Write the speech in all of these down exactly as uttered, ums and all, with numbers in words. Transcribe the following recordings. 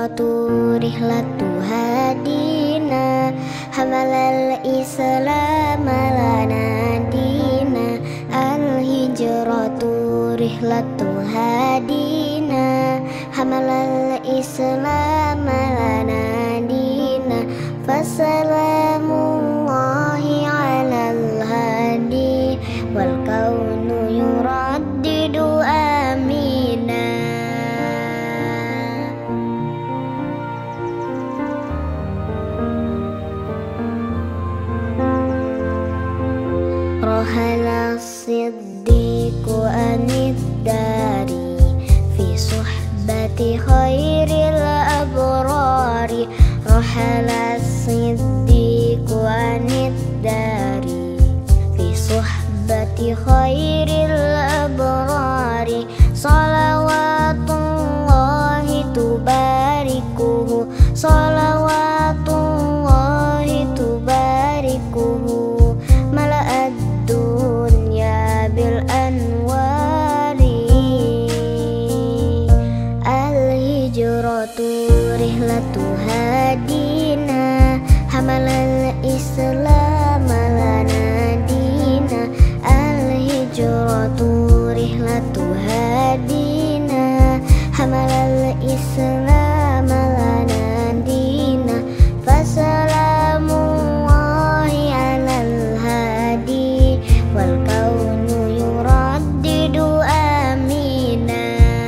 hijratu rihlatu hadina, hamalal islam lana dina. Al hijratu rihlatu hadina, hamalal islam lana dina. Fasalamullahi alal hadi, wal kaunu yuraddidu amina. Rohala siddiqu anid dari, fi suhbati khairil abrari. Rohala siddiqu anid dari, fi suhbati khairil abrari. Salawatullahi tubarikuhu, salawatullahi tubarikuhu. Mala'ad dunya bil anwari. Al hijratu rihlatu hadina, hamalal islam lana dina. Al hijratu rihlatu hadina, hamalal islam lana dina. Fasalamullahi alal hadi, wal kaunu yuraddidu amina.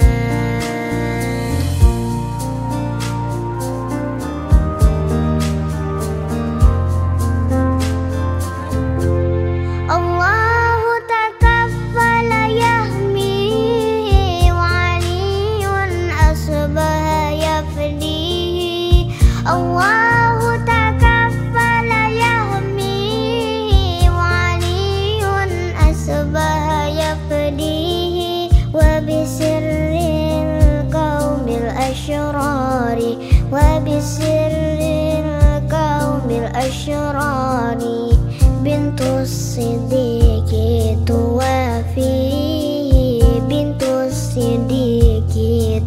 Allahu takaffala yahmihi, wa aliyun asbaha yafdihi. Allahu takaffala yahmihi, wa aliyun asbaha yafdihi. Wa bisirril qaumil asyrari, wa bisirril qaumil asyrari. Bintus siddiqi tuwafihi, bintus siddiqi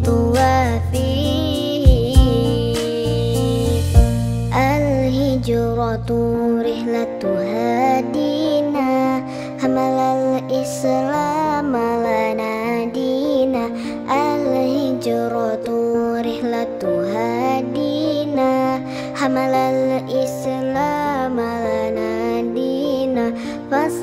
tuwafihi. Al hijratu rihlatu hadina, hamalal islam lana dina. Al hijratu rihlatu hadina, hamalal islam lana dina. Fas